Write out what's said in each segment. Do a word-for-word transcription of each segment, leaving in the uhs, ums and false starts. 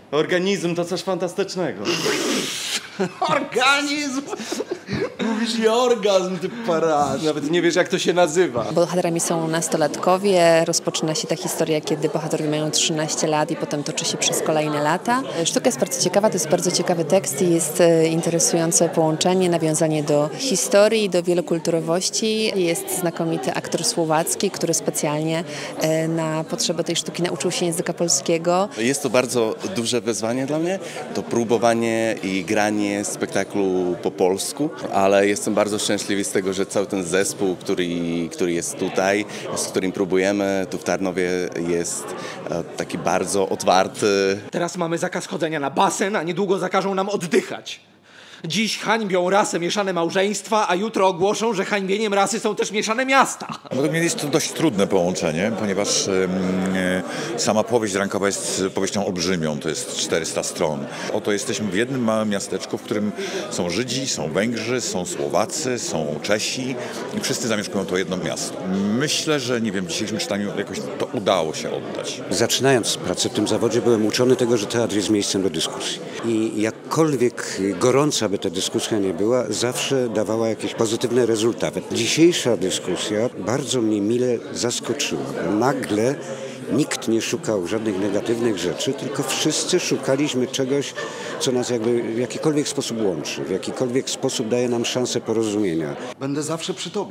Organizm to coś fantastycznego. Organizm? Mówisz nie orgazm, ty paraż. Nawet nie wiesz, jak to się nazywa. Bohaterami są nastolatkowie. Rozpoczyna się ta historia, kiedy bohaterowie mają trzynaście lat i potem toczy się przez kolejne lata. Sztuka jest bardzo ciekawa, to jest bardzo ciekawy tekst i jest interesujące połączenie, nawiązanie do historii, do wielokulturowości. Jest znakomity aktor słowacki, który specjalnie na potrzeby tej sztuki nauczył się języka polskiego. Jest to bardzo duże wyzwanie dla mnie, to próbowanie i granie spektaklu po polsku, ale jestem bardzo szczęśliwy z tego, że cały ten zespół, który, który jest tutaj, z którym próbujemy tu w Tarnowie, jest taki bardzo otwarty. Teraz mamy zakaz chodzenia na basen, a niedługo zakażą nam oddychać. Dziś hańbią rasę mieszane małżeństwa, a jutro ogłoszą, że hańbieniem rasy są też mieszane miasta. Według mnie jest to dość trudne połączenie, ponieważ e, sama powieść Rankowa jest powieścią olbrzymią, to jest czterysta stron. Oto jesteśmy w jednym małym miasteczku, w którym są Żydzi, są Węgrzy, są Słowacy, są Czesi i wszyscy zamieszkują to jedno miasto. Myślę, że nie wiem, w dzisiejszym czytaniu jakoś to udało się oddać. Zaczynając pracę w tym zawodzie, byłem uczony tego, że teatr jest miejscem do dyskusji. I jakkolwiek gorąca by ta dyskusja nie była, zawsze dawała jakieś pozytywne rezultaty. Dzisiejsza dyskusja bardzo mnie mile zaskoczyła. Nagle nikt nie szukał żadnych negatywnych rzeczy, tylko wszyscy szukaliśmy czegoś, co nas jakby w jakikolwiek sposób łączy, w jakikolwiek sposób daje nam szansę porozumienia. Będę zawsze przy tobie.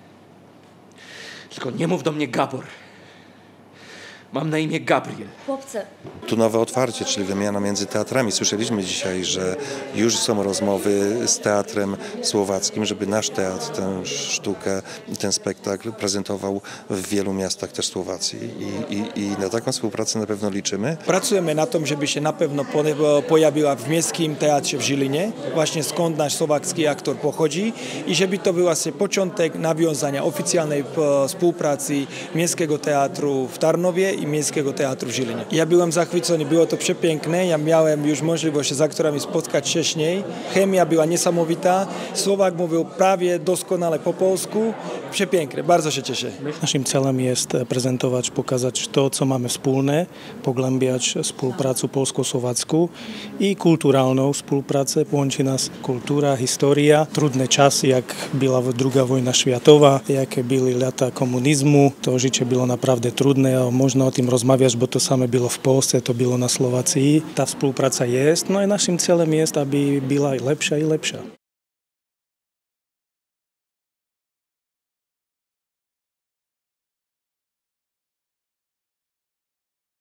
Tylko nie mów do mnie Gabor. Mam na imię Gabriel. Chłopcy. Tu nowe otwarcie, czyli wymiana między teatrami. Słyszeliśmy dzisiaj, że już są rozmowy z teatrem słowackim, żeby nasz teatr tę sztukę, ten spektakl prezentował w wielu miastach też Słowacji. I, i, i na taką współpracę na pewno liczymy. Pracujemy na tym, żeby się na pewno pojawiła w Miejskim Teatrze w Žilinie, właśnie skąd nasz słowacki aktor pochodzi i żeby to był właśnie początek nawiązania oficjalnej współpracy Miejskiego Teatru w Tarnowie i Miejskiego Teatru w Žilinie. Ja byłem zachwycony, było to przepiękne, ja miałem już możliwość się z aktorami spotkać wcześniej. Chemia była niesamowita, Słowak mówił prawie doskonale po polsku, przepiękne, bardzo się cieszę. Naszym celem jest prezentować, pokazać to, co mamy wspólne, pogłębiać współpracę polsko-słowacką i kulturalną współpracę. Łączy nas kultura, historia, trudne czasy, jak była druga wojna światowa, jakie były lata komunizmu, to życie było naprawdę trudne, a można o tym rozmawiać, bo to same było w Polsce, to było na Słowacji. Ta współpraca jest, no i naszym celem jest, aby była lepsza i lepsza.